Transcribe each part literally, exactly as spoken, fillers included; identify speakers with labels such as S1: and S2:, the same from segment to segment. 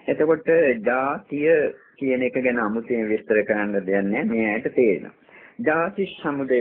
S1: එතකොට ජාතිය කියන එක ගැන අමුතුවෙන් විස්තර කරන්න දෙයක් නැහැ. මේ ඇයට තේරෙනවා. ජාති සමුදය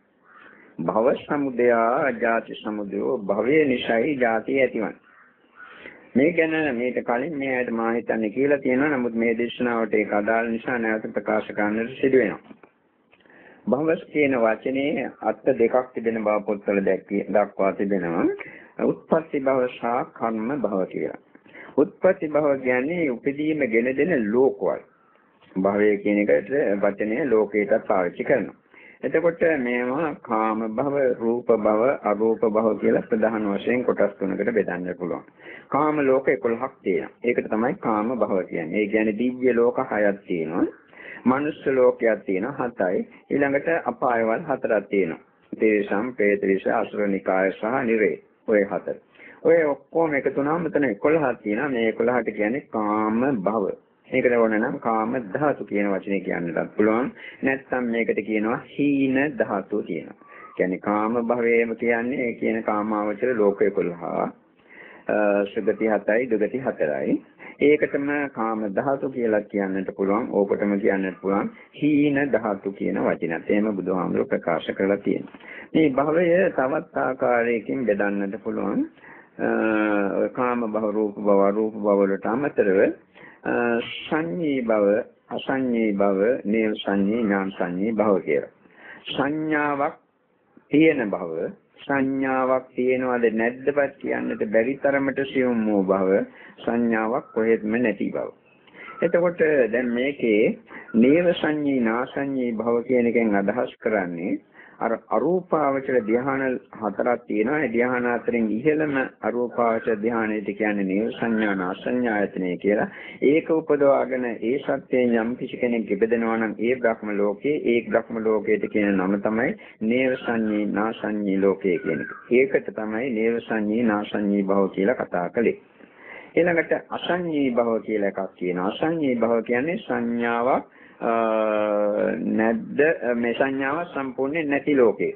S1: භව සමුදය ජාති සමුදය භවයේ නිසයි ජාතිය ඇතිවන්නේ. මේ ගැන මේක කලින් මේ ඇයට මා හිතන්නේ කියලා තියෙනවා. නමුත් මේ දේශනාවට ඒක අදාළ නිසා නැවත ප්‍රකාශ කරන්නට සිදු වෙනවා. භවස් කියන වචනේ අර්ථ දෙකක් තිබෙන බව පොත්වල දක්වා තිබෙනවා. උත්පත්ති භව සහ කර්ම භව කියලා. උත්පත්ති භව කියන්නේ උපදීම ගෙන දෙන ලෝකවල. භවය කියන එකට වචනේ ලෝකයටත් පාවිච්චි කරනවා. එතකොට මේවා කාම භව, රූප භව, අරූප භව කියලා ප්‍රධාන වශයෙන් කොටස් තුනකට බෙදන්න පුළුවන්. කාම ලෝක එකොළහක් තියෙනවා. ඒකට තමයි කාම භව කියන්නේ. ඒ කියන්නේ දිව්‍ය ලෝක හයක් තියෙනවා. මනුෂ්‍ය ලෝකයක් තියෙනවා හතයි. ඊළඟට අපායවල හතරක් තියෙනවා. තේසම්, ප්‍රේතවිස, අසුරනිකාය සහ නිරේ. ඔය හතර. ඔය ඔක්කොම එකතු වුණාම මෙතන එකොළහක් තියෙනවා. මේ එකොළහට කියන්නේ කාම භව. මේකට ඕන නම් කාම ධාතු කියන වචනේ කියන්නත් පුළුවන්. නැත්නම් මේකට කියනවා හීන ධාතු කියනවා. කියන්නේ කාම භවයේම කියන්නේ ඒ කියන කාමාවචර ලෝක එකොළහ. සුගති හතයි, දුගති හතරයි. ඒකටම කාම ධාතු කියලා කියන්නට පුළුවන්. ඕකටම කියන්නට පුළුවන් හීන ධාතු කියන වචනත්. එහෙම බුදුහාමුදුරුවෝ ප්‍රකාශ කරලා තියෙනවා. මේ භවය තවත් ආකාරයකින් බෙදන්නට පුළුවන්. කාම භව, රූප භව, අරූප භව වලට අමතරව සංඤී භව, අසංඤී භව, නේව සංඤී, ඥාන සංඤී භව කියලා. සංඥාවක් තියෙන භව, සංඥාවක් තියෙනවද නැද්දපත් කියන්නට බැරි තරමට සියුම් වූ භව, සංඥාවක් කොහෙත්ම නැති භව. එතකොට දැන් මේකේ නේව සංඤී, නාසංඤී භව කියන එකෙන් අදහස් කරන්නේ අර අරූපාවචර ධ්‍යාන හතරක් තියෙනවා. ඒ ධ්‍යාන අතරින් ඉහළම අරූපාවචර ධ්‍යානයට කියන්නේ නේව සංඥා නාසඤ්ඤායතනෙ කියලා. ඒක උපදවාගෙන ඒ සත්‍යයෙන් යම් කිසි කෙනෙක් ඉපදෙනවා නම් ඒ බ්‍රහ්ම ලෝකේ, ඒ බ්‍රහ්ම ලෝකයට කියන නම තමයි නේව සංඤී නාසඤ්ඤී ලෝකය කියන එක. ඒකට තමයි නේව සංඤී නාසඤ්ඤී භව කියලා කතා කළේ. ඊළඟට අසංඤී භව කියලා එකක් කියනවා. අසංඤී භව කියන්නේ සංඥාවක් නැද්ද මේ සංඥාව සම්පූර්ණයෙන් නැති ලෝකේ.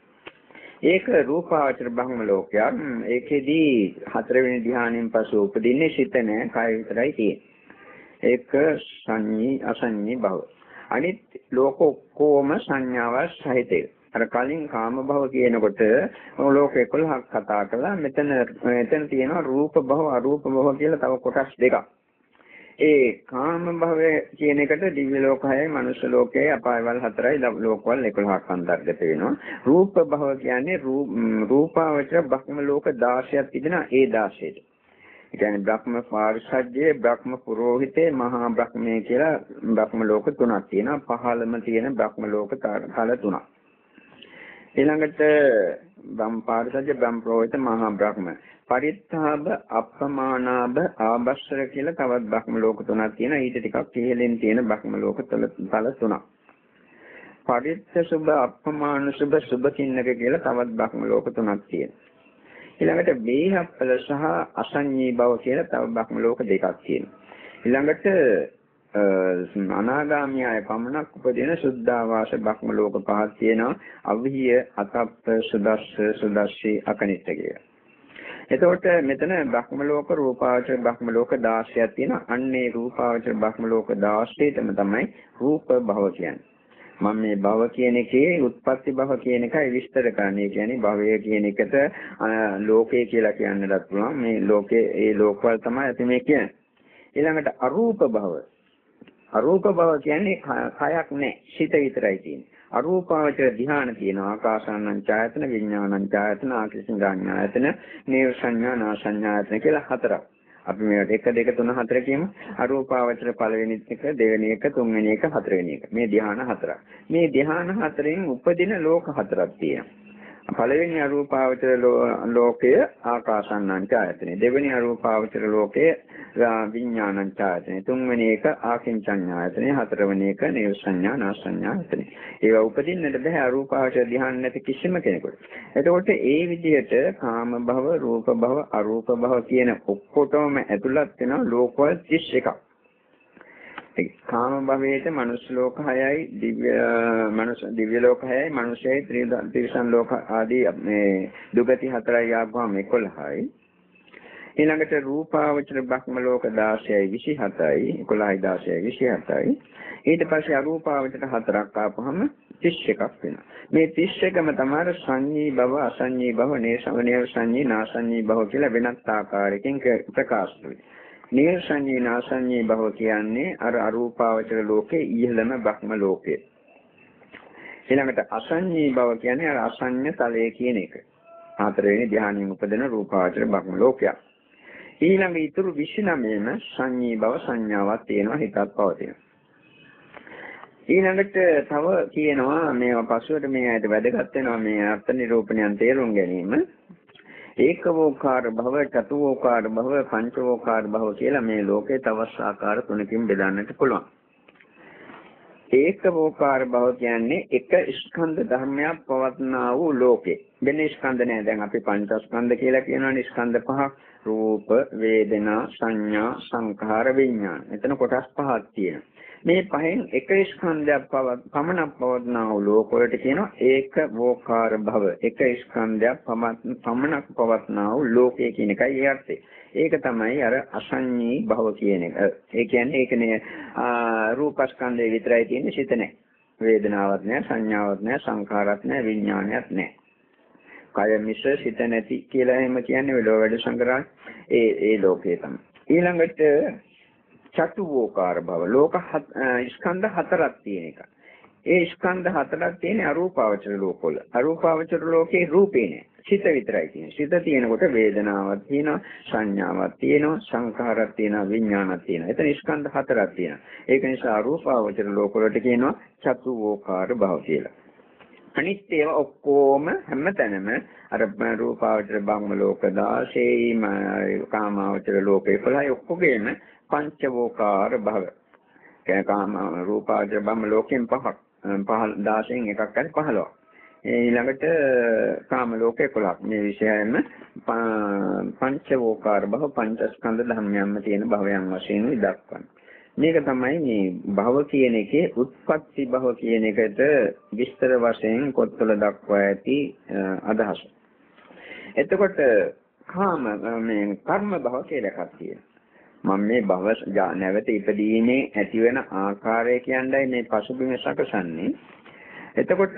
S1: ඒක රූපාවචර බ්‍රහ්ම ලෝකයක්. ඒකෙදී හතරවෙනි ධ්‍යානයෙන් පසු උපදින්නේ සිත නැහැ, කය විතරයි තියෙන්නේ. ඒක සංඤී අසංඤී භව. අනිත් ලෝක ඔක්කොම සංඥාව සහිතයි. අර කලින් කාම භව කියනකොට ලෝක එකොළහක් කතා කළා. මෙතන මෙතන තියෙනවා රූප භව, අරූප භව කියලා තව කොටස් දෙකක්. ඒ කාම භවය කියන එකට දිව්‍ය ලෝක හයයි, මනුෂ්‍ය ලෝකයයි, අපායවල හතරයි, ලෝකවල එකොළහක් අන්තර්ගත වෙනවා. රූප භව කියන්නේ රූපාවචර බ්‍රහ්ම ලෝක දාසයක් තිබෙනවා. ඒ දාසයට. ඒ කියන්නේ බ්‍රහ්ම පාරිසජ්ජේ, බ්‍රහ්ම පුරෝහිතේ, මහා බ්‍රහ්මයේ කියලා බ්‍රහ්ම ලෝක තුනක් තියෙනවා. පහළම තියෙන බ්‍රහ්ම ලෝක තල තුනක්. ඊළඟට බ්‍රහ්ම පාරිසජ්ජ, බ්‍රහ්ම පුරෝහිත, මහා බ්‍රහ්ම, පරිත්තාබ, අප්‍රමාණාබ, ආබස්සර කියලා තවත් බ්‍රහ්ම ලෝක තුනක් තියෙනවා. ඊට ටිකක් ඉහළින් තියෙන බ්‍රහ්ම ලෝක තල තුනක්. පරිත්ත සුභ, අප්‍රමාණ සුභ, සුභ කින්නක කියලා තවත් බ්‍රහ්ම ලෝක තුනක් තියෙනවා. ඊළඟට බේහප්පල සහ අසංඤී භව කියලා තව බ්‍රහ්ම ලෝක දෙකක් තියෙනවා. ඊළඟට අනාගාමී අය පමණක් උපදින සුද්ධාවාස බ්‍රහ්ම ලෝක පහක් තියෙනවා. අවහිය, අතප්ප, සුදස්ස, සුදස්සී, අකනිට්ඨ කියලා. එතකොට මෙතන බ්‍රහ්ම ලෝක, රූපාවචර බ්‍රහ්ම ලෝක දාසයක් තියෙනවා. අන්නේ රූපාවචර බ්‍රහ්ම ලෝක දාසයටම තමයි රූප භව කියන්නේ. මම මේ භව කියන එකේ උත්පත්ති භව කියන එකයි විස්තර කරන්නේ. කියන්නේ භවය කියන එකට ලෝකය කියලා කියන්නත් පුළුවන්. මේ ලෝකේ ඒ ලෝකවල තමයි අපි මේ කියන්නේ. ඊළඟට අරූප භව. අරූප භව කියන්නේ කයක් නැහැ, සිත විතරයි තියෙන්නේ. අරූපාවචර ධ්‍යාන තියෙනවා. ආකාසානං ඡායතන, විඥානං ඡායතන, ආකිසින්ගාඤ්ඤායතන, නේව සංඥා නාසඤ්ඤායතන කියලා හතරක්. අපි මේකට එක දෙක තුන හතර කියමු. අරූපාවචර පළවෙනි එක, දෙවෙනි එක, තුන්වෙනි එක, හතරවෙනි එක. මේ ධ්‍යාන හතරක්. මේ ධ්‍යාන හතරෙන් උපදින ලෝක හතරක් තියෙනවා. පළවෙනි අරූපාවචර ලෝකය ආකාසානං ඡායතන. දෙවෙනි අරූපාවචර ලෝකය විඥානං ඡායතන. තුන්වෙනි එක ආකින්චඤ්ඤායතන. හතරවෙනි එක නේව සංඥා නාසඤ්ඤායතන. ඒවා උපදින්නට බෑ අරූපාවචර ධ්‍යාන නැති කිසිම කෙනෙකුට. එතකොට ඒ විදිහට කාම භව, රූප භව, අරූප භව කියන ඔක්කොටම ඇතුළත් වෙන ලෝකවල තිස් එකක්. කාම භවයේට මනුෂ්‍ය ලෝක හයයි, දිව්‍ය මනුෂ්‍ය දිව්‍ය ලෝක හයයි, මනුෂ්‍යයි, ත්‍රිසන් ලෝක ආදී මේ දුගති හතරයි ආවම එකොළහයි. ඊළඟට රූපාවචර බ්‍රහ්ම ලෝක දාසයයි විසිහතයි එකොළහයි දාසයයි විසිහතයි. ඊට පස්සේ අරූපාවචර හතරක් ආපුවම තිස් එකක් වෙනවා. මේ තිස් එකම තමයි සංඤී භව, අසංඤී භව, නේසමනේව සංඤී, නාසංඤී භව කියලා වෙනත් ආකාරයකින් ප්‍රකාශ වෙනවා. නේසංඤී නාසංඤී භව කියන්නේ අර අරූපාවචර ලෝකේ ඉහළම බ්‍රහ්ම ලෝකය. ඊළඟට අසංඤී භව කියන්නේ අර අසංඤ තලයේ කියන එක. හතරවෙනි ධ්‍යානයෙන් උපදින රූපාවචර බ්‍රහ්ම ලෝකයක්. ඊළඟ ඊතුරු විසිනවයේම සංඤී භව සංඥාවක් තියෙනවා, හිතත් පවතිනවා. ඊළඟට තව කියනවා මේවා පසුවට මේ ඇයිද වැදගත් වෙනවා මේ අර්ථ නිරූපණයන් තේරුම් ගැනීම. ඒකවෝකාර භව, චතුවෝකාර භව, පංචවෝකාර භව කියලා මේ ලෝකේ තවස් ආකාර තුනකින් බෙදන්නට පුළුවන්. ඒකවෝකාර භව කියන්නේ එක ස්කන්ධ ධර්මයක් පවත්නා වූ ලෝකේ. වෙන ස්කන්ධ නෑ. දැන් අපි පංචස්කන්ධ කියලා කියනවනේ ස්කන්ධ පහක්. රූප, වේදනා, සංඥා, සංඛාර, විඥාන. එතන කොටස් පහක් තියෙනවා. මේ පහෙන් එක ස්කන්ධයක් පමණක් පවත්නා වූ ලෝක වලට කියනවා ඒකවෝකාර භව. එක ස්කන්ධයක් පමණක් පවත්නා වූ ලෝකය කියන එකයි ඒ අර්ථය. ඒක තමයි අර අසංඤී භව කියන එක. ඒ කියන්නේ ඒකනේ රූපස්කන්ධය විතරයි තියෙන්නේ, සිත නැහැ. වේදනාවක් නැහැ, සංඥාවක් නැහැ, සංඛාරයක් නැහැ, විඥානයක් නැහැ. කය මිශ්‍ර සිත නැති කියලා එහෙම කියන්නේ වෙලෝ වැඩ සංග්‍රහ ඒ ඒ ලෝකේ තමයි. ඊළඟට චතුවෝකාර භව ලෝක ස්කන්ධ හතරක් තියෙන එක. ඒ ස්කන්ධ හතරක් තියෙන අරූපාවචර ලෝකවල. අරූපාවචර ලෝකේ රූපේ නෑ. සිත විතරයි තියෙන්නේ. සිත තියෙනකොට වේදනාවක් තියෙනවා, සංඥාවක් තියෙනවා, සංඛාරයක් තියෙනවා, විඥානයක් තියෙනවා. එතන ස්කන්ධ හතරක් තියෙනවා. ඒක නිසා අරූපාවචර ලෝකවලට කියනවා චතුවෝකාර භව කියලා. අනිත් ඒවා ඔක්කොම හැමතැනම අර රූපාවචර බ්‍රහ්ම ලෝක දාසෙයි කාමාවචර ලෝක එකොළහයි ඔක්කොගේම පංචවෝකාර භව. ඒ කාම රූපාවචර බ්‍රහ්ම ලෝකෙන් පහක් පහ දාසෙන් එකක් හරි පහළොවක්. ඊළඟට කාම ලෝක එකොළහක්. මේ විශේෂයෙන්ම පංචවෝකාර භව පංචස්කන්ධ ධර්මයන්ම තියෙන භවයන් වශයෙන් දක්වන්නේ. මේක තමයි මේ භව කියන එකේ උත්පත්ති භව කියන එකට විස්තර වශයෙන් පොත්වල දක්වා ඇති අදහස. එතකොට කාම මේ කර්ම භව කියලා එකක් තියෙනවා. මම මේ භව නැවත ඉපදීමේ ඇති වෙන ආකාරය කියන්නයි මේ පසුබිම සකසන්නේ. එතකොට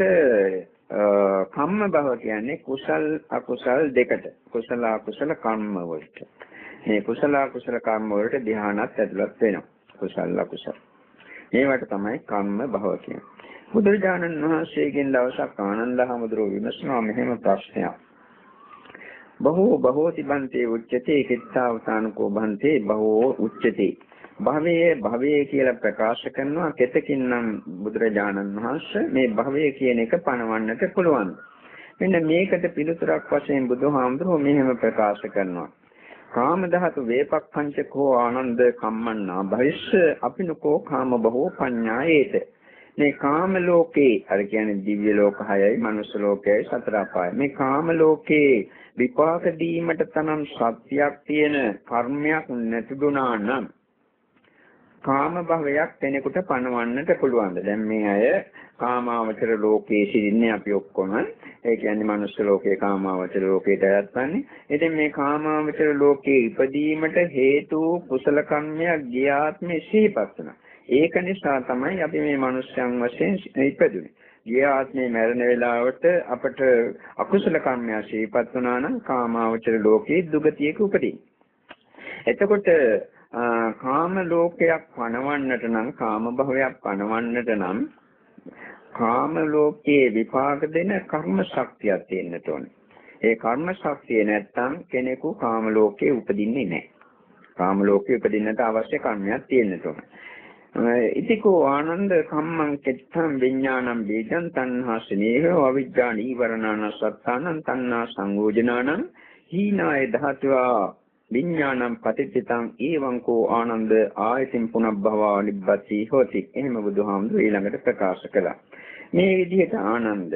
S1: කම්ම භව කියන්නේ කුසල් අකුසල් දෙකට. කුසල අකුසල කර්ම වලට. මේ කුසල අකුසල කර්ම වලට ධ්‍යානත් ඇතුළත් වෙනවා. කුසල අකුසල. මේවට තමයි කම්ම භව කියන්නේ. බුදුරජාණන් වහන්සේගෙන් දවසක් ආනන්ද හැමදෙරෝ විමසනවා මෙහෙම ප්‍රශ්නයක්. බහෝ බහෝති බන්තේ උච්චතේ කිත්තාවසානකෝ බන්තේ බහෝ උච්චතේ. භවයේ භවයේ කියලා ප්‍රකාශ කරනවා කෙතකින්නම් බුදුරජාණන් වහන්සේ මේ භවයේ කියන එක පණවන්නට පුළුවන්. මෙන්න මේකට පිළිතුරක් වශයෙන් බුදුහාමුදුරුවෝ මෙහෙම ප්‍රකාශ කරනවා. කාම ධාතු වේපක්ඛංචකෝ ආනන්ද කම්මන්නා භවිෂ්‍ය අපිනකෝ කාම බහෝ පඤ්ඤායේත. මේ කාම ලෝකේ අර කියන්නේ දිව්‍ය ලෝක හයයි මනුෂ්‍ය ලෝකයයි සතර අපායයි. මේ කාම ලෝකේ විපාක දීමට තරම් සත්‍යයක් තියෙන කර්මයක් නැතිුණා නම් කාම භවයක් කෙනෙකුට පණවන්නට පුළුවන්ද? දැන් මේ අය කාමාවචර ලෝකයේ සිටින්නේ අපි ඔක්කොම. ඒ කියන්නේ මනුෂ්‍ය ලෝකේ කාමාවචර ලෝකයට අයත්වන්නේ. ඉතින් මේ කාමාවචර ලෝකයේ ඉපදීමට හේතු කුසල කර්මයක් ගියාත්මේ සිහිපත් වෙනවා. ඒක නිසා තමයි අපි මේ මනුෂ්‍යයන් වශයෙන් ඉපදුනේ. ගිය ආත්මේ මරණ වේලාවට අපට අකුසල කර්මයක් සිහිපත් වුණා නම් කාමාවචර ලෝකයේ දුගතියක උපදින. එතකොට කාම ලෝකයක් පණවන්නට නම් කාම භවයක් පණවන්නට නම් කාම ලෝකයේ විපාක දෙන කර්ම ශක්තියක් තියෙන්න ඕනේ. ඒ කර්ම ශක්තිය නැත්නම් කෙනෙකු කාම ලෝකයේ උපදින්නේ නැහැ. කාම ලෝකයේ උපදින්නට අවශ්‍ය කර්මයක් තියෙන්න ඕනේ. ඉතිකෝ ආනන්ද කම්මං කෙත්තං විඥානං බීජං තණ්හා ස්නේහෝ අවිජ්ජා නීවරණං සත්තානං තණ්හා සංයෝජනානං හීනාය ධාතුවා විඥානං පටිච්චිතං ඊවං කෝ ආනන්ද ආයතින් පුනබ්බවා නිබ්බති හෝති. එහෙම බුදුහාමුදුරුවෝ ඊළඟට ප්‍රකාශ කළා. මේ විදිහට ආනන්ද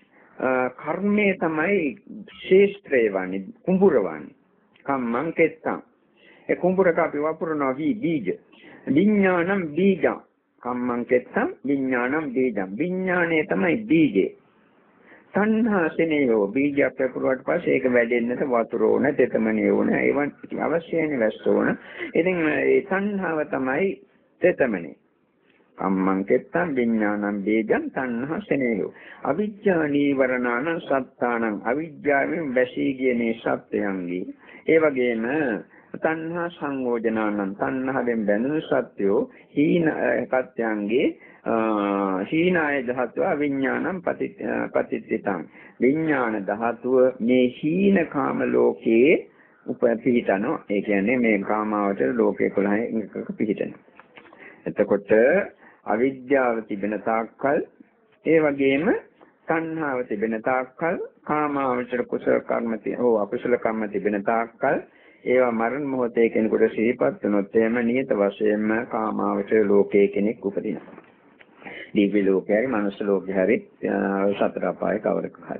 S1: කර්මයේ තමයි ශේෂ්ත්‍රය වන්නේ කුඹුර වන්නේ. කම්මං කෙත්තං ඒ කුඹුරක අපි වපුරනවා වී බීජ. විඥානම් බීජං කම්මං කෙත්තං විඥානම් බීජං. විඥානය තමයි බීජේ. තණ්හා සෙනෙයෝ බීජයක් පැපුරුවාට පස්සේ ඒක වැඩෙන්නට වතුර ඕන, තෙතමනිය ඕන, ඒවන් අවශ්‍යයිනේ වැස්ස ඕන. ඉතින් ඒ තණ්හාව තමයි තෙතමනිය. කම්මං කෙත්තං විඥානං බීජං තණ්හා සෙනෙයෝ. අවිජ්ජා නීවරණාන සත්තානං අවිජ්ජාවෙන් වැසී ගිය මේ සත්‍යයන්ගේ. ඒ වගේම තණ්හා සංයෝජනානං තණ්හාවෙන් බැඳුණු සත්‍යෝ හීන සත්‍යයන්ගේ හීනාය ධාතුව විඥානං පතිත්තිතං විඥාන ධාතුව මේ හීන කාම ලෝකයේ උපපීතනෝ. ඒ කියන්නේ මේ කාමාවචර ලෝකේ කොළහක පිහිටන. එතකොට අවිද්‍යාව තිබෙන තාක්කල් ඒ වගේම තණ්හාව තිබෙන තාක්කල් කාමාවචර කුසල කර්ම හෝ අකුසල කර්ම තිබෙන තාක්කල් ඒවා මරණ මොහොතේ කෙනෙකුට සිහිපත් වුණොත් එහෙම නියත වශයෙන්ම කාමාවචර ලෝකයේ කෙනෙක් උපදිනවා. දිව්‍ය ලෝකයයි මනුෂ්‍ය ලෝකයයි සතර අපායේ කවරක හරි.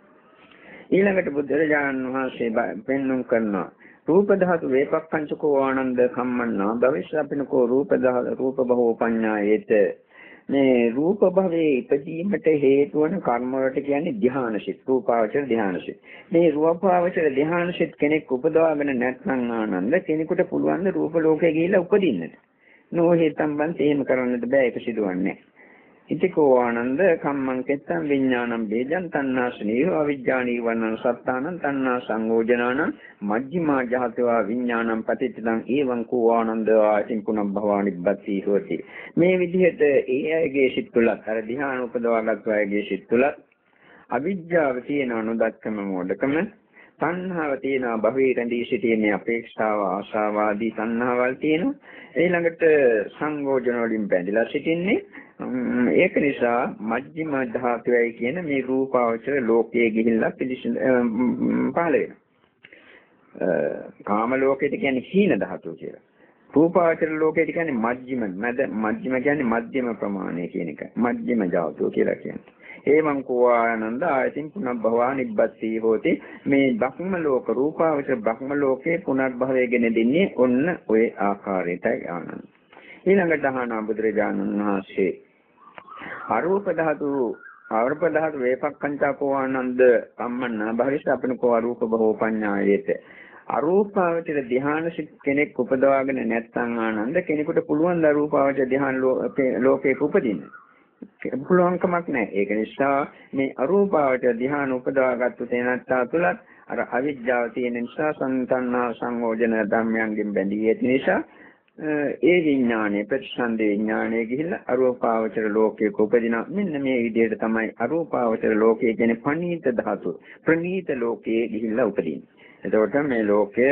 S1: ඊළඟට බුදුරජාණන් වහන්සේ පෙන්වුම් කරනවා රූප ධාතු වේපක්ඛංචකෝ ආනන්ද කම්මන්නා භවිෂ්‍යපිනකෝ රූප ධාතු රූප බහෝ පඤ්ඤායේත. මේ රූප භවයේ ඉපදීමට හේතු වන කර්ම වලට කියන්නේ ධ්‍යානසිත, රූපාවචර ධ්‍යානසිත. මේ රූපාවචර ධ්‍යානසිත කෙනෙක් උපදවාගෙන නැත්නම් ආනන්ද කෙනෙකුට පුළුවන් ද රූප ලෝකේ ගිහිල්ලා උපදින්නට. නොහේතම් බන්ත එහෙම කරන්නට බෑ, ඒක සිදුවන්නේ. ඉතිකෝ ආනන්ද කම්මං කෙත්තං විඥානං බේජං තණ්හාසනීය අවිජ්ජානී වන්නං සත්තානං තණ්හා සංයෝජනානං මජ්ක්‍ධිමා ජහතවා විඥානං පතිච්චං ඒවං කෝ ආනන්ද ආයතින් පුනබ් භවානිබ්බති හොති. මේ විදිහට ඒ අයගේ සිත් තුළත් අර ධ්‍යාන උපදවාගත් අයගේ සිත් තුළත් අවිජ්ජාව තියෙන අනුදක්කම මොඩකම තණ්හාව තියෙනවා, භවයේ රැඳී සිටීමේ අපේක්ෂාව, ආශාව ආදී තණ්හාවල් තියෙනවා. ඊළඟට සංයෝජන වලින් බැඳලා සිටින්නේ. ඒක නිසා මජ්ක්‍ධිම ධාතුවයි කියන මේ රූපාවචර ලෝකයේ ගිහිල්ලා පිළිසිඳ පහළ වෙනවා. කාම ලෝකෙට කියන්නේ හීන ධාතුව කියලා. රූපාවචර ලෝකෙට කියන්නේ මජ්ක්‍ධිම, මද මජ්ක්‍ධිම කියන්නේ මධ්‍යම ප්‍රමාණය කියන එක. මජ්ක්‍ධිම ධාතුව කියලා කියන්නේ. ඒවං කෝ ආනන්ද ආයතින් පුනබ්බවා නිබ්බති හෝති. මේ බ්‍රහ්ම ලෝක රූපාවචර බ්‍රහ්ම ලෝකේ පුනර්භවය ගෙන දෙන්නේ ඔන්න ඔය ආකාරයටයි ආනන්ද. ඊළඟට අහනවා බුදුරජාණන් වහන්සේ අරූප ධාතු අරූප ධාතු වේපක්ඛංචකෝ ආනන්ද කම්මන්න භවිෂ්‍යපිනකෝ අරූප බහෝ පඤ්ඤායේත. අරූපාවචර ධ්‍යාන කෙනෙක් උපදවාගෙන නැත්නම් ආනන්ද කෙනෙකුට පුළුවන් ද අරූපාවචර ධ්‍යාන ලෝකේ උපදින්න. පුළුවන්කමක් නැහැ. ඒක නිසා මේ අරූපාවචර ධ්‍යාන උපදවාගත්තු තැනත්තා තුලත් අර අවිජ්ජාව තියෙන නිසා සංතන්නා සංයෝජන ධර්මයන්ගෙන් බැඳී ඇති නිසා ඒ විඥානයේ ප්‍රතිසන්දේ විඥානයේ ගිහිල්ලා අරූපාවචර ලෝකයක උපදිනවා. මෙන්න මේ විදිහට තමයි අරූපාවචර ලෝකයේ කියන්නේ පණීත ධාතු. ප්‍රණීත ලෝකයේ ගිහිල්ලා උපදින්නේ. එතකොට මේ ලෝකය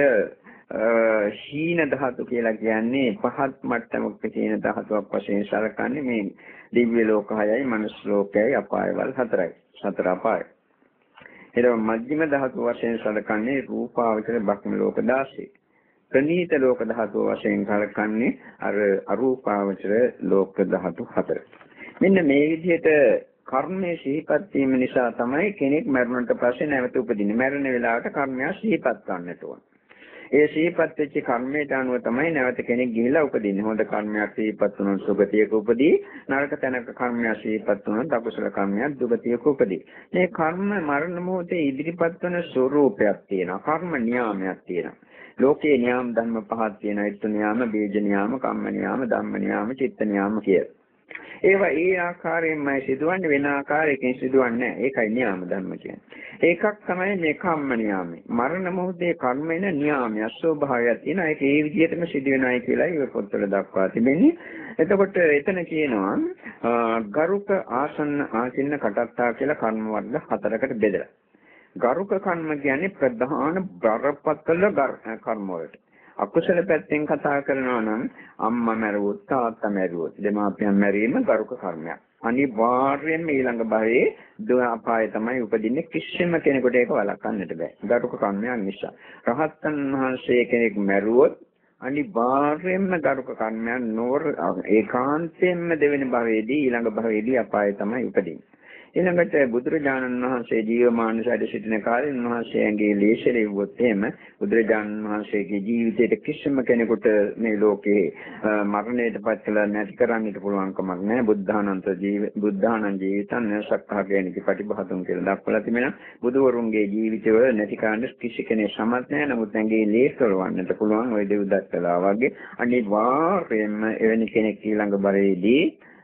S1: හීන ධාතු කියලා කියන්නේ පහත් මට්ටමක තියෙන ධාතුවක් වශයෙන් සැලකන්නේ මේ දිව්‍ය ලෝක හයයි, මනුෂ්‍ය ලෝකයයි, අපායවල හතරයි. සතර අපාය. ඊළඟ මධ්‍යම ධාතු වශයෙන් සැලකන්නේ රූපාවචර බ්‍රහ්ම ලෝක දාසය. ප්‍රණීත ලෝක ධාතු වශයෙන් සැලකන්නේ අර අරූපාවචර ලෝක ධාතු හතර. මෙන්න මේ විදිහට කර්මයේ සිහිපත් වීම නිසා තමයි කෙනෙක් මරණයට පස්සේ නැවත උපදින්නේ. මරණ වේලාවට කර්මය සිහිපත් ගන්නට ඕන. ඒ සිහිපත් වෙච්ච කර්මයට අනුව තමයි නැවත කෙනෙක් ගිහිලා උපදින්නේ. හොඳ කර්මයක් සිහිපත් වුණොත් සුගතියක උපදී. නරක තැනක කර්මයක් සිහිපත් වුණොත් අකුසල කර්මයක් දුගතියක උපදී. මේ කර්ම මරණ මොහොතේ ඉදිරිපත් වන ස්වરૂපයක් තියෙනවා. කර්ම නියාමයක් තියෙනවා. ලෝකේ නියාම ධර්ම පහක් තියෙනවා. ඊට නියාම, බීජ නියාම, කම්ම නියාම, ධම්ම නියාම, චිත්ත නියාම කියලා. ඒවා ඒ ආකාරයෙන්මයි සිදුවන්නේ, වෙන ආකාරයකින් සිදුවන්නේ නැහැ. ඒකයි නියාම ධර්ම කියන්නේ. ඒකක් තමයි මේ කම්ම නියාමය. මරණ මොහොතේ කර්ම වෙන නියාමය ස්වභාවයක් තියෙනවා. ඒක ඒ විදිහටම සිදු වෙනවායි කියලා ඒ පොත්වල දක්වා තිබෙන්නේ. එතකොට එතන කියනවා ගරුක ආසන්න ආචින්න කටත්තා කියලා කර්ම වර්ග හතරකට බෙදලා. ගරුක කර්ම කියන්නේ ප්‍රධාන බරපතල කර්ම වලට. අකුසල පැත්තෙන් කතා කරනවා නම් අම්මා මැරුවොත්, තාත්තා මැරුවොත්, දෙමාපියන් මැරීම ගරුක කර්මයක්. අනිවාර්යයෙන්ම ඊළඟ භවයේ දුක අපාය තමයි උපදින්නේ. කිසිම කෙනෙකුට ඒක වළක්වන්නට බෑ. ගරුක කර්මයක් නිසා. රහතන් වහන්සේ කෙනෙක් මැරුවොත් අනිවාර්යයෙන්ම ගරුක කර්මයක් නොවර ඒකාන්තයෙන්ම දෙවෙනි භවයේදී ඊළඟ භවයේදී අපාය තමයි උපදින්නේ. ඊළඟට බුදුරජාණන් වහන්සේ ජීවමාන ශරීරයේ සිටින කාලේ උන්වහන්සේගේ ලේෂලෙව්වොත් එහෙම බුදුරජාණන් වහන්සේගේ ජීවිතයේ කිසිම කෙනෙකුට මේ ලෝකේ මරණයටපත් කළ නැති කරන්නට පුළුවන් කමක් නැහැ. බුද්ධානන්ත ජීව බුද්ධානන් ජීවිතන් සක්කාගේනික ප්‍රතිභාතුන් කියලා දක්වලා තිබෙනවා. බුදුවරුන්ගේ ජීවිතවල නැති කරන්න කිසි කෙනෙක් සමත් නැහැ. නමුත් ඇඟේ ලේෂලවන්නට පුළුවන් ওই දෙව්දත් කළා වගේ. අනිවාර්යයෙන්ම එවැනි කෙනෙක් ඊළඟ බරේදී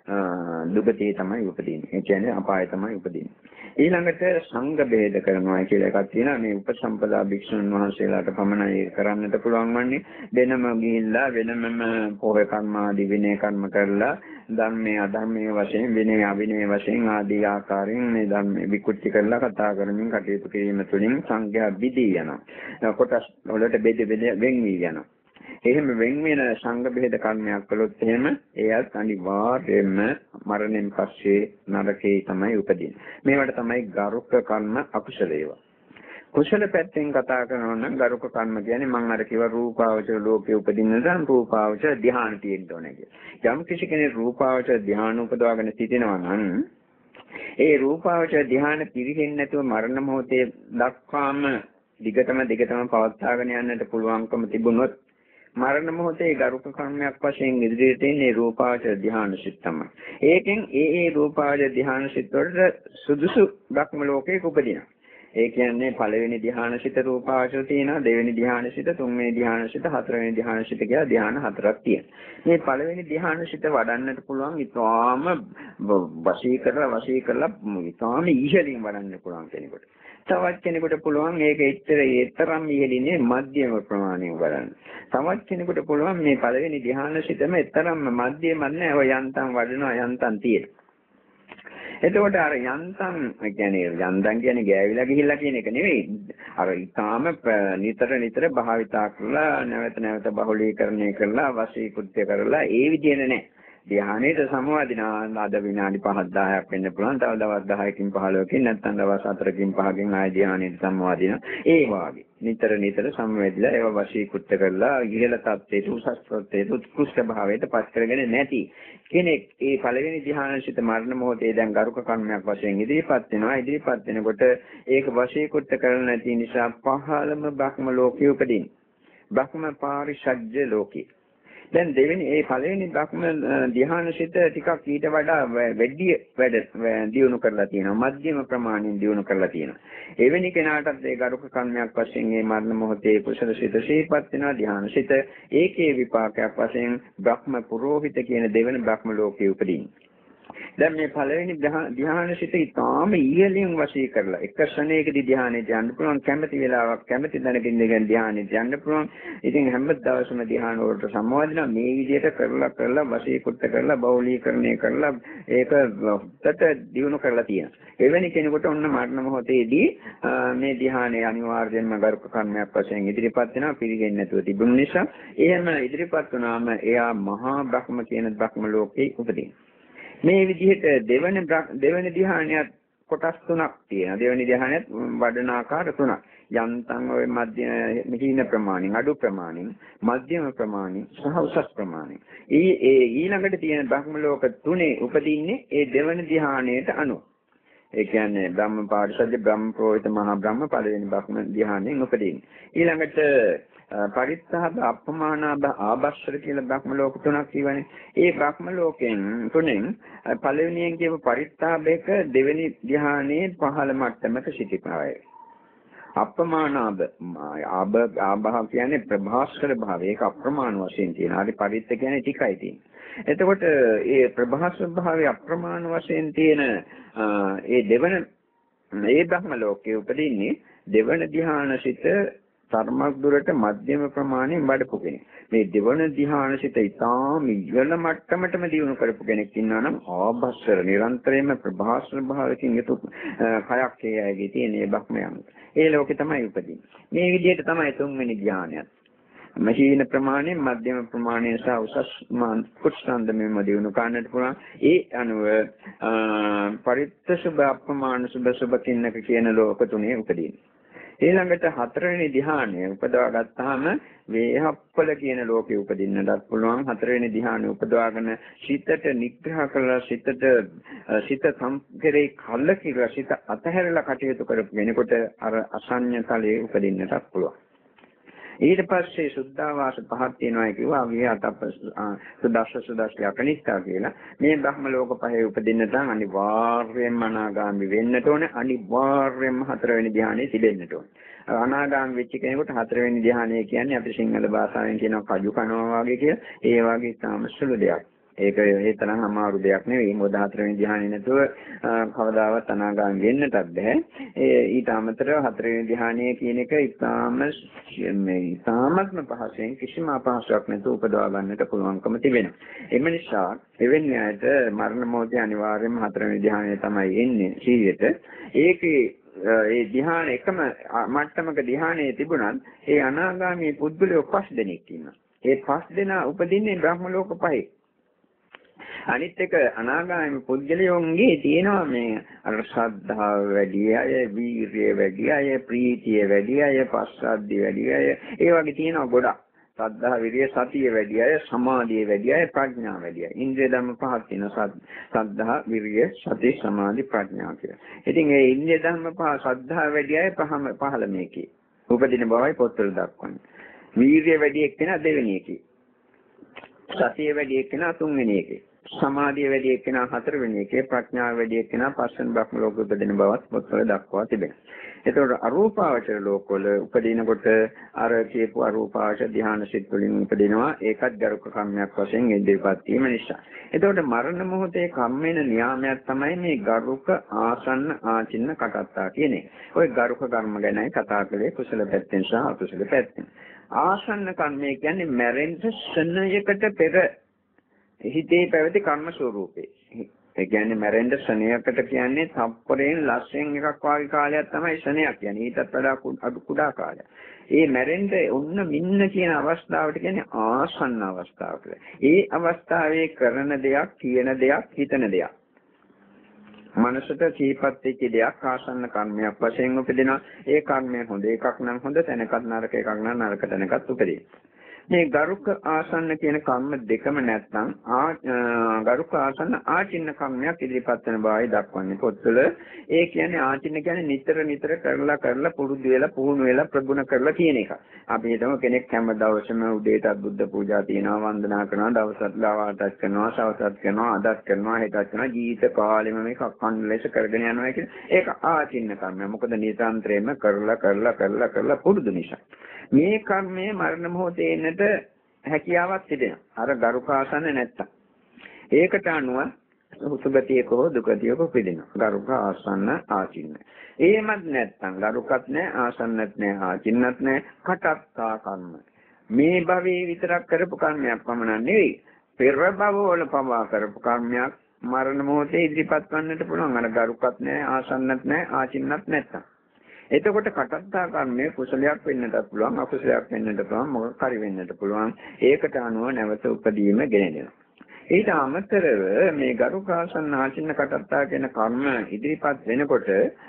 S1: දුගතිය තමයි උපදින්නේ. ඒ කියන්නේ අපාය තමයි උපදින්නේ. ඊළඟට සංඝ බෙහෙද කරනවා කියලා එකක් තියෙනවා. මේ උපසම්පදා භික්ෂුන් වහන්සේලාට පමණයි කරන්නට පුළුවන් වන්නේ. වෙනම ගිහිල්ලා වෙනමම පොහොය කර්ම ආදී විනය කර්ම කරලා ධර්මයේ අධර්මයේ වශයෙන් විනය අවිනය වශයෙන් ආදී ආකාරයෙන් මේ ධර්ම විකෘති කරලා කතා කරමින් කටයුතු කිරීම තුළින් සංඝයා බිදී යනවා. කොටස් වලට බෙද බෙද වෙන් වී යනවා. එහෙම වෙන් වෙන සංඝ බෙහෙද කර්මයක් කළොත් එහෙම එයත් අනිවාර්යයෙන්ම මරණයෙන් පස්සේ නරකේ තමයි උපදින්නේ. මේවට තමයි ගරුක කර්ම අකුසල ඒවා. කුසල පැත්තෙන් කතා කරනවා නම් ගරුක කර්ම කියන්නේ මම අර කිව්ව රූපාවචර ලෝකේ උපදින්න නම් රූපාවචර ධ්‍යාන තියෙන්න ඕනේ කියලා. යම් කිසි කෙනෙක් රූපාවචර ධ්‍යාන උපදවාගෙන සිටිනවා නම් ඒ රූපාවචර ධ්‍යාන පිරෙන්නේ නැතුව මරණ මොහොතේ දක්වාම දිගටම දිගටම පවත්වාගෙන යන්නට පුළුවන්කම තිබුණොත් මරණ මොහොතේ ගරුක කර්මයක් වශයෙන් ඉදිරියට එන්නේ රූපාවචර ධ්‍යාන සිත් තමයි. ඒකෙන් ඒ ඒ රූපාවචර ධ්‍යාන සිත් වලට සුදුසු භක්ම ලෝකයක උපදිනවා. ඒ කියන්නේ පළවෙනි ධ්‍යාන සිත රූපාවචර තියෙනවා, දෙවෙනි ධ්‍යාන සිත, තුන්වෙනි ධ්‍යාන සිත, හතරවෙනි ධ්‍යාන සිත කියලා ධ්‍යාන හතරක් තියෙනවා. මේ පළවෙනි ධ්‍යාන සිත වඩන්නට පුළුවන් ඊටාම වශී කරලා වශී කරලා ඊටාම ඉහළින් වඩන්න පුළුවන් කෙනෙකුට. තවත් කෙනෙකුට පුළුවන් මේක එච්චර ඒතරම් ඉහළින්නේ මධ්‍යම ප්‍රමාණයෙන් වඩන්න. තවත් කෙනෙකුට පුළුවන් මේ පළවෙනි ධ්‍යාන සිතම ඒතරම් මධ්‍යම නැහැ. ඔය යන්තම් වඩනවා යන්තම් තියෙනවා. එතකොට අර යන්තම් කියන්නේ යන්තම් කියන්නේ ගෑවිලා ගිහිල්ලා කියන එක නෙවෙයි. අර ඊටාම නිතර නිතර භාවිතා කරලා නැවත නැවත බහුලීකරණය කරලා වශී කෘත්‍ය කරලා ඒ විදිහට නෑ. ධ්‍යානයේ සමවදිනා අද විනාඩි පහක් දහයක් වෙන්න පුළුවන්. තව දවස් දහයකින් පහළොවකින් නැත්නම් දවස් හතරකින් පහකින් ආය ධ්‍යානයේ සමවදිනා. ඒ වාගේ නිතර නිතර සමවැදිලා ඒව වශී කෘත්‍ය කරලා ඉහළ තත්ත්වයට උසස් තත්ත්වයට උත්කෘෂ්ඨ භාවයට පත් කරගෙන නැති කෙනෙක් ඒ පළවෙනි ධ්‍යානසිත මරණ මොහොතේ දැන් ගරුක කර්මයක් වශයෙන් ඉදිරිපත් වෙනවා. ඉදිරිපත් වෙනකොට ඒක වශී කෘත්‍ය කරලා නැති නිසා පහළම බ්‍රහ්ම ලෝකයේ උපදින. බ්‍රහ්ම පාරිශජ්‍ය ලෝකේ. දැන් දෙවෙනි ඒ පළවෙනි බ්‍රහ්ම ධ්‍යානසිත ටිකක් ඊට වඩා වැඩි වැඩ දියුණු කරලා තියෙනවා. මධ්‍යම ප්‍රමාණයෙන් දියුණු කරලා තියෙනවා. එවැනි කෙනාටත් ඒ ගරුක කර්මයක් වශයෙන් මේ මරණ මොහොතේ කුසල සිත සිහිපත් වෙනවා ධ්‍යානසිත. ඒකේ විපාකයක් වශයෙන් බ්‍රහ්ම පුරෝහිත කියන දෙවෙනි බ්‍රහ්ම ලෝකයේ උපදිනවා. දැන් මේ පළවෙනි ධ්‍යානසිත ඉතාම ඉහළින් වශී කරලා එක ශ්‍රණයකදී ධ්‍යානෙට යන්න පුළුවන්. කැමැති වෙලාවක් කැමැති දැනකින් දෙගෙන ධ්‍යානෙට යන්න පුළුවන්. ඉතින් හැම දවසම ධ්‍යාන වලට සම්බන්ධ මේ විදිහට කරලා කරලා වශී කෘත්‍ය කරලා බෞලීකරණය කරලා ඒක උත්තර දියුණු කරලා තියෙනවා. එවැනි කෙනෙකුට ඔන්න මරණ මොහොතේදී මේ ධ්‍යානයේ අනිවාර්යයෙන්ම ගරුක කර්මයක් වශයෙන් ඉදිරිපත් වෙනවා. පිළිගෙන්නේ නැතුව තිබුණ නිසා එහෙම ඉදිරිපත් වුණාම එයා මහා බ්‍රහ්ම කියන බ්‍රහ්ම ලෝකේ උපදිනවා. මේ විදිහට දෙවන දෙවන ධ්‍යානයත් කොටස් තුනක් තියෙනවා. දෙවන ධ්‍යානයත් වඩන ආකාර තුනක්. යන්තම් ඔය මධ්‍ය හිණ ප්‍රමාණින්, අඩු ප්‍රමාණින්, මධ්‍යම ප්‍රමාණින් සහ උසස් ප්‍රමාණින්. ඊ ඒ ඊළඟට තියෙන බ්‍රහ්ම ලෝක තුනේ උපදින්නේ ඒ දෙවන ධ්‍යානයට අනුව. ඒ කියන්නේ බ්‍රහ්ම පාරිශජ්‍ය, බ්‍රහ්ම ප්‍රෝහිත, මහා බ්‍රහ්ම පළවෙනි බ්‍රහ්ම ධ්‍යානයෙන් උපදින්නේ. ඊළඟට පරිත්තාභ, අපමානාභ, ආභස්සර කියලා බ්‍රහ්ම ලෝක තුනක් කියවනේ. ඒ බ්‍රහ්ම ලෝකෙන් තුනෙන් පළවෙනියෙන් කියපු පරිත්තාභයක දෙවෙනි ධ්‍යානයේ පහළ මට්ටමක සිටිපාය. අපමානාභ ආභ ආභහ කියන්නේ ප්‍රභාස්කර භාවය. ඒක අප්‍රමාණ වශයෙන් තියෙනවා. හරි පරිත්ත කියන්නේ ටිකයි තියෙන්නේ. එතකොට ඒ ප්‍රභාස්කර භාවය අප්‍රමාණ වශයෙන් තියෙන ඒ දෙවන මේ බ්‍රහ්ම ලෝකයේ උපදින්නේ දෙවන ධ්‍යානසිත ධර්මයක් දුරට මධ්‍යම ප්‍රමාණයෙන් වඩපු කෙනෙක්. මේ දෙවන ධ්‍යානසිත ඉතාම ඉහළ මට්ටමටම දියුණු කරපු කෙනෙක් ඉන්නවා නම් ආභස්සර නිරන්තරයෙන්ම ප්‍රභාස්වර භාවයෙන් යුතු කයක් ඒ අයගේ තියෙන මේ බ්‍රහ්මයන්. ඒ ලෝකේ තමයි උපදින්නේ. මේ විදිහට තමයි තුන්වෙනි ධ්‍යානයත්. මහීන ප්‍රමාණයෙන් මධ්‍යම ප්‍රමාණයෙන් සහ උසස් කුෂ්ඨන්දමෙම දියුණු කරන්නට පුළුවන්. ඒ අනුව පරිත්ත සුභ, අප්‍රමාණ සුභ, සුභ කින්නක කියන ලෝක තුනේ උපදින්නේ. ඊළඟට හතරවෙනි ධ්‍යානය උපදවා ගත්තාම වේහප්පල කියන ලෝකෙ උපදින්නටත් පුළුවන්. හතරවෙනි ධ්‍යානය උපදවාගෙන සිතට නිග්‍රහ කරලා සිතට සිත සම්පරේ කල්ල කියලා සිත අතහැරලා කටයුතු කරපු වෙනකොට අර අසඤ්ඤ තලයේ උපදින්නටත් පුළුවන්. ඊට පස්සේ සුද්ධාවාස පහක් තියෙනවා කිව්වා විහතප්ප සුදස්ස සුදස්ස යකනිස්සා කියලා. මේ බ්‍රහ්ම ලෝක පහේ උපදින්න තන් අනිවාර්යයෙන්ම අනාගාමි වෙන්නට ඕනේ. අනිවාර්යයෙන්ම හතරවෙනි ධ්‍යානෙ තිබෙන්නට ඕනේ. අනාගාමි වෙච්ච කෙනෙකුට හතරවෙනි ධ්‍යානය කියන්නේ අපි සිංහල භාෂාවෙන් කියනවා කජු කනවා වගේ කියලා. ඒ වගේ තාම සුළු දෙයක්. ඒක ඒ තරම් අමාරු දෙයක් නෙවෙයි. මොකද හතරවෙනි ධ්‍යානෙ නැතුව කවදාවත් අනාගාමී වෙන්නටත් බෑ. ඒ ඊට අමතරව හතරවෙනි ධ්‍යානය කියන එක ඉතාම මේ ඉතාමත්ම පහසෙන් කිසිම අපහසුයක් නැතුව උපදවා ගන්නට පුළුවන්කම තිබෙනවා. එම නිසා එවැනි අයට මරණ මොහොතේ අනිවාර්යයෙන්ම හතරවෙනි ධ්‍යානය තමයි එන්නේ සීයට. ඒකේ ඒ ධ්‍යාන එකම මට්ටමක ධ්‍යානයේ තිබුණත් ඒ අනාගාමී පුද්ගලයෝ පස් දෙනෙක් ඉන්නවා. ඒ පස් දෙනා උපදින්නේ බ්‍රහ්ම ලෝක පහේ. අනිත් එක අනාගාමී පුද්ගලයන්ගේ තියෙනවා මේ අර ශ්‍රද්ධාව වැඩි අය, වීරිය වැඩි අය, ප්‍රීතිය වැඩි අය, පස්සද්ධිය වැඩි අය, ඒ වගේ තියෙනවා ගොඩක්. ශ්‍රද්ධා, විරිය, සතිය වැඩි අය, සමාධිය වැඩි අය, ප්‍රඥා වැඩි අය. ඉන්ද්‍රිය ධර්ම පහක් තියෙනවා. ශ්‍රද්ධා, විරිය, සති, සමාධි, ප්‍රඥා කියලා. ඉතින් මේ ඉන්ද්‍රිය ධර්ම පහ ශ්‍රද්ධා වැඩි අය පහම පහළ මේකේ. උපදින බවයි පොත්වල දක්වන්නේ. වීරිය වැඩි එක්කෙනා දෙවෙනි එකේ. සතිය වැඩි එක්කෙනා තුන්වෙනි එකේ. සමාධිය වැඩි එක්කෙනා හතරවෙනි එකේ, ප්‍රඥාව වැඩි එක්කෙනා පස්වෙනි බ්‍රහ්ම ලෝක උපදින බවත් පොත්වල දක්වා තිබෙනවා. එතකොට අරූපාවචර ලෝකවල උපදිනකොට අර කියපු අරූපාවචර ධ්‍යාන සිත් වලින් උපදිනවා. ඒකත් ගරුක කර්මයක් වශයෙන් ඉදිරිපත් වීම නිසා. එතකොට මරණ මොහොතේ කම්මේන නියාමයක් තමයි මේ ගරුක ආසන්න ආචින්න කටත්තා කියන්නේ. ওই ගරුක කර්ම ගැනයි කතා කළේ කුසල පැත්තෙන් සහ අකුසල පැත්තෙන්. ආසන්න කර්මය කියන්නේ මැරෙන්න ශනයකට පෙර හිතේ පැවති කර්ම ස්වરૂපේ. ඒ කියන්නේ මැරෙන්න ශනයකට කියන්නේ තප්පරයෙන් ලස්සෙන් එකක් වාගේ කාලයක් තමයි ශනයක් කියන්නේ. ඊටත් වඩා අඩු කුඩා කාලයක්. ඒ මැරෙන්න ඔන්න මින්න කියන අවස්ථාවට කියන්නේ ආසන්න අවස්ථාව කියලා. ඒ අවස්ථාවේ කරන දෙයක්, කියන දෙයක්, හිතන දෙයක්. මනසට සීපත් වෙච්ච දෙයක් ආසන්න කර්මයක් වශයෙන් උපදිනවා. ඒ කර්මය හොඳ එකක් නම් හොඳ, තැනකට නරක එකක් නම් නරක තැනකට උපදිනවා. මේ ගරුක ආසන්න කියන කර්ම දෙකම නැත්නම් ගරුක ආසන්න ආචින්න කර්මයක් ඉදිරිපත් වෙන බවයි දක්වන්නේ පොත්වල. ඒ කියන්නේ ආචින්න කියන්නේ නිතර නිතර කරලා කරලා පුරුදු වෙලා පුහුණු වෙලා ප්‍රගුණ කරලා කියන එක. අපි හිතමු කෙනෙක් හැම දවසම උදේටත් බුද්ධ පූජා තියනවා, වන්දනා කරනවා, දවසත් ලාවාටත් කරනවා, සවසත් කරනවා, අදත් කරනවා, හෙටත් කරනවා, ජීවිත කාලෙම මේක අඛණ්ඩ ලෙස කරගෙන යනවා කියන ඒක ආචින්න කර්මය. මොකද නිරන්තරයෙන්ම කරලා කරලා කරලා කරලා පුරුදු නිසා. මේ කර්මයේ මරණ මොහොතේ එන්නට හැකියාවක් තිබෙනවා. අර ගරුකාසන්න නැත්තම්. ඒකට අනුව සුගතියක හෝ දුගතියක උපදිනවා. ගරුක ආසන්න ආචින්න. එහෙමත් නැත්තම් ගරුකත් නැහැ, ආසන්නත් නැහැ, ආචින්නත් නැහැ, කටත්තා කර්ම. මේ භවයේ විතරක් කරපු කර්මයක් පමණ නෙවෙයි. පෙර භවවල පවා කරපු කර්මයක් මරණ මොහොතේ ඉදිරිපත් වන්නට පුළුවන්. අර ගරුකත් නැහැ, ආසන්නත් නැහැ, ආචින්නත් නැත්තම්. එතකොට කටත්තා කර්මය කුසලයක් වෙන්නත් පුළුවන්, අකුසලයක් වෙන්නත් පුළුවන්, මොකක් හරි වෙන්නත් පුළුවන්. ඒකට අනුව නැවත උපදීම ගෙනෙනවා. ඊට අමතරව මේ ගරුකාසන්න ආචින්න කටත්තා කියන කර්ම ඉදිරිපත් වෙනකොට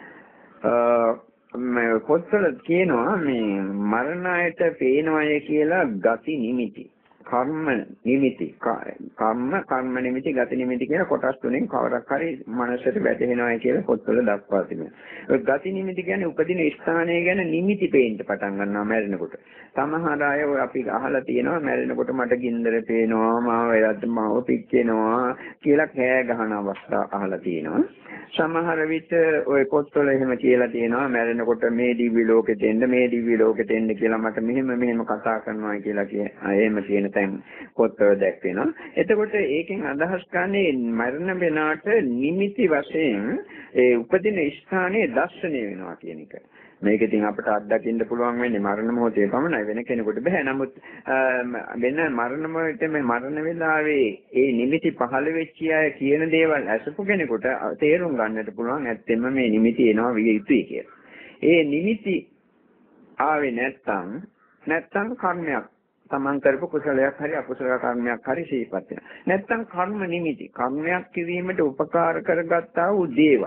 S1: මේ පොත්වල කියනවා මේ මරණයට පේනවය කියලා ගති නිමිති. කර්ම නිමිති, කර්ම කර්ම නිමිති, ගති නිමිති කියන කොටස් තුනෙන් කවරක් හරි මනසට වැටෙනවා කියලා පොත්වල දක්වා තිබෙනවා. ඒ ගති නිමිති කියන්නේ උපදින ස්ථානය ගැන නිමිති පේන්න පටන් ගන්නවා මැරෙනකොට. සමහර අය ඔය අපි අහලා තියෙනවා මැරෙනකොට මට ගින්දර පේනවා, මාව එයත් මාව පිච්චෙනවා කියලා කෑ ගහන අවස්ථා අහලා තියෙනවා. සමහර විට ඔය පොත්වල එහෙම කියලා තියෙනවා මැරෙනකොට මේ දිව්‍ය ලෝකෙට එන්න, මේ දිව්‍ය ලෝකෙට එන්න කියලා මට මෙහෙම මෙහෙම කතා කරනවා කියලා කිය. එහෙම කියන තැන් පොත්වල දැක්වෙනවා. එතකොට ඒකෙන් අදහස් ගන්නේ මරණ වෙනාට නිමිති වශයෙන් ඒ උපදින ස්ථානයේ දර්ශනය වෙනවා කියන එක. මේක ඉතින් අපිට අත්දකින්න පුළුවන් වෙන්නේ මරණ මොහොතේ පමණයි, වෙන කෙනෙකුට බෑ. නමුත් වෙන මරණ මොහොතේ මේ මරණ වෙලාවේ ඒ නිමිති පහළ වෙච්ච අය කියන දේවල් අසපු කෙනෙකුට තේරුම් ගන්නට පුළුවන් ඇත්තෙන්ම මේ නිමිති එනවා විය යුතුයි කියලා. ඒ නිමිති ආවේ නැත්තම් නැත්තම් කර්මයක් තමන් කරපු කුසලයක් හරි අකුසල කර්මයක් හරි සිහිපත් වෙනවා. නැත්තම් කර්ම නිමිති කර්මයක් කිරීමට උපකාර කරගත්තා වූ දේවල්.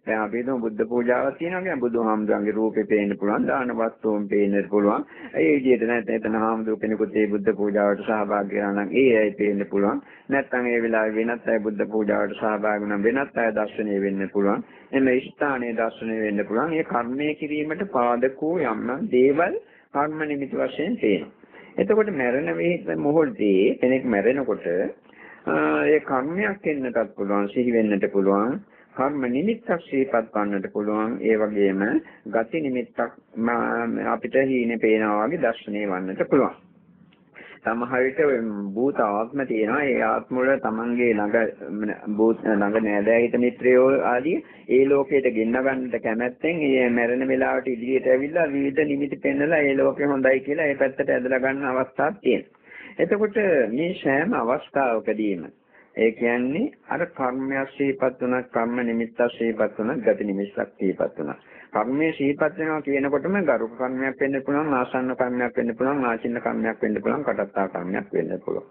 S1: දැන් අපි හිතමු බුද්ධ පූජාවක් තියෙනවා කියන්නේ බුදුහාමුදුරන්ගේ රූපේ පේන්න පුළුවන්, දාන වස්තුන් පේන්න පුළුවන්. ඒ විදිහට නැත්නම් එතන හාමුදුරු කෙනෙකුට ඒ බුද්ධ පූජාවට සහභාගී වෙනවා නම් ඒ අය පේන්න පුළුවන්. නැත්නම් ඒ වෙලාවේ වෙනත් අය බුද්ධ පූජාවට සහභාගී වෙනවා වෙනත් අය දර්ශනය වෙන්න පුළුවන්. එන්න ස්ථානයේ දර්ශනය වෙන්න පුළුවන්. ඒ කර්මය කිරීමට පාදක වූ යම් යම් දේවල් කර්ම නිමිති වශයෙන් පේනවා. එතකොට මරණ වේද මොහොතේ කෙනෙක් මැරෙනකොට ඒ කර්මයක් එන්නටත් පුළුවන්, සිහි වෙන්නට පුළුවන්, කර්ම නිමිත්තක් සිහිපත් කරන්නට පුළුවන්. ඒ වගේම ගති නිමිත්තක් අපිට හීනේ පේනවා වගේ දර්ශනය වන්නට පුළුවන්. සමහර විට භූත ආත්ම තියෙනවා. ඒ ආත්ම වල තමන්ගේ ළඟ භූත ළඟ නෑදෑ හිත මිත්‍රයෝ ආදී ඒ ලෝකයට ගෙන්න ගන්නට කැමැත්තෙන් ඒ මැරෙන වෙලාවට ඉදිරියට ඇවිල්ලා විවිධ නිමිති පෙන්නලා ඒ ලෝකේ හොඳයි කියලා ඒ පැත්තට ඇදලා ගන්න අවස්ථාවක් තියෙනවා. එතකොට මේ සෑම අවස්ථාවකදීම ඒ කියන්නේ අර කර්මයක් සිහිපත් වුණා, කර්ම නිමිත්තක් සිහිපත් වුණා, ගති නිමිත්තක් සිහිපත් වුණා. කර්මයේ සිහිපත් වෙනවා කියනකොටම ගරුක කර්මයක් වෙන්න පුළුවන්, ආසන්න කර්මයක් වෙන්න පුළුවන්, ආචින්න කර්මයක් වෙන්න පුළුවන්, කටත්තා කර්මයක් වෙන්න පුළුවන්.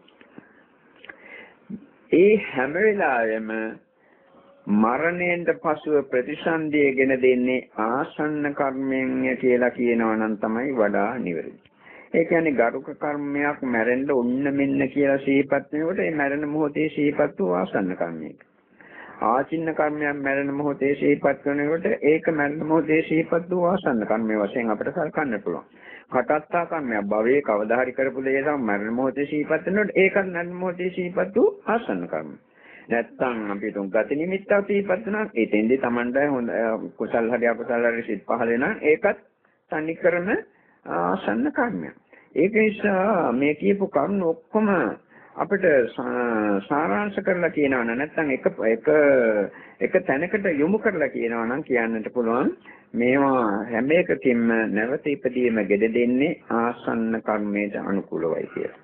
S1: ඒ හැම වෙලාවෙම මරණයෙන් පසුව ප්‍රතිසන්දියගෙන දෙන්නේ ආසන්න කර්මයෙන් කියලා කියනවා නම් තමයි වඩා නිවැරදි. ඒ කියන්නේ ගරුක කර්මයක් මැරෙන්න ඔන්න මෙන්න කියලා සිහිපත් වෙනකොට ඒ මැරෙන මොහොතේ සිහිපත් වූ ආසන්න කර්මයක. ආචින්න කර්මයක් මැරෙන මොහොතේ සිහිපත් කරනකොට ඒක මැරෙන මොහොතේ සිහිපත් වූ ආසන්න කර්මයේ වශයෙන් අපිට සලකන්න පුළුවන්. කටත්තා කර්මයක් භවයේ කවදා හරි කරපු දේ තමයි මැරෙන මොහොතේ සිහිපත් වෙනකොට ඒකත් මැරෙන මොහොතේ සිහිපත් වූ ආසන්න කර්ම. නැත්තම් අපි තුන් ගති නිමිත්තක් සිහිපත් වෙනවා. ඒතෙන්දී Tamanට හොඳ කුසල් හරි අකුසල් හරි සිත් පහල වෙනවා. ඒකත් සම්නිකරන ආසන්න කර්මයක්. ඒක නිසා මේ කියපු කරුණු ඔක්කොම අපිට සාරාංශ කරලා කියනවා නම් නැත්නම් එක එක එක තැනකට යොමු කරලා කියනවා නම් කියන්නට පුළුවන් මේවා හැම එකකින්ම නැවත ඉදීම ගෙඩ දෙන්නේ ආසන්න කර්මයට අනුකූලවයි කියලා.